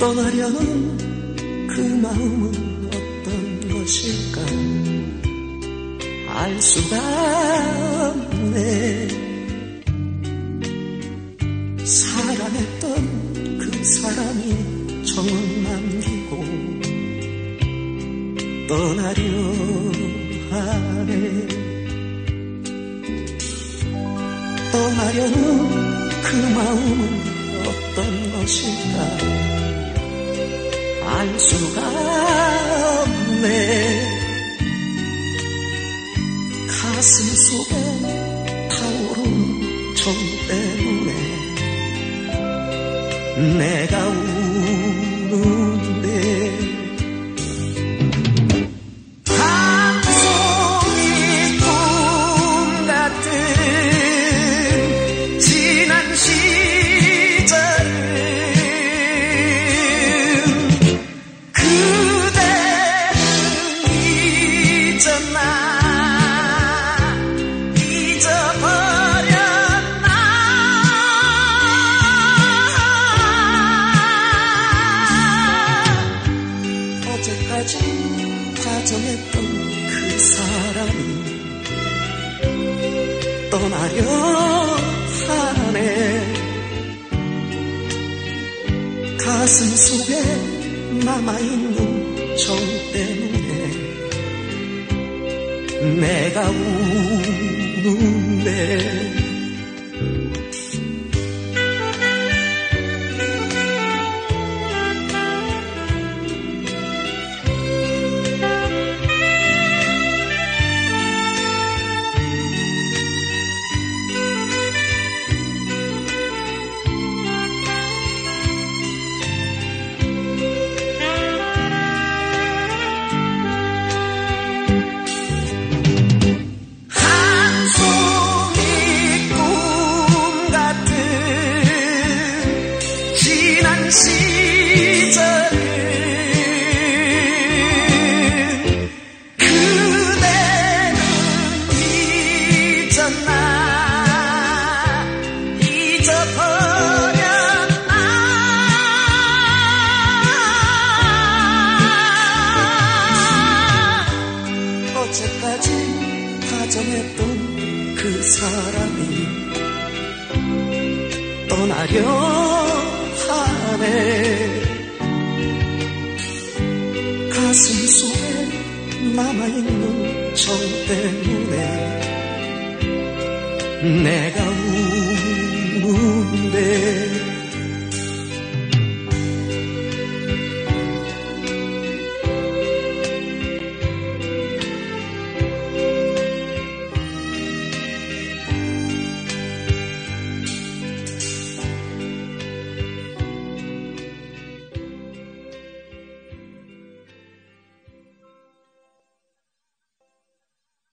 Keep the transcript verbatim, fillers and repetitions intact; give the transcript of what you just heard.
떠나려는 그 마음은 어떤 것일까 알 수가 없네. 사랑했던 그 사람이 정을 남기고 떠나려 하네. 떠나려는 그 마음은 어떤 것일까 알 수가 없네. 가슴 속에 타오르는 정 때문에 내가 우는데 한 송이 꿈 같은 지난 시절을 그대는 잊었나 잊어버렸나. 어제까지 다정했던 그 사람이 떠나려 하네. 가슴 속에 남아있는 정 때문에 내가 우는데 시절을 그대는 잊었나 잊어버렸나. 어제까지 다정했던 그 사람이 떠나려 하네. 가슴 속에 남아있는 정 때문에 내가 우는데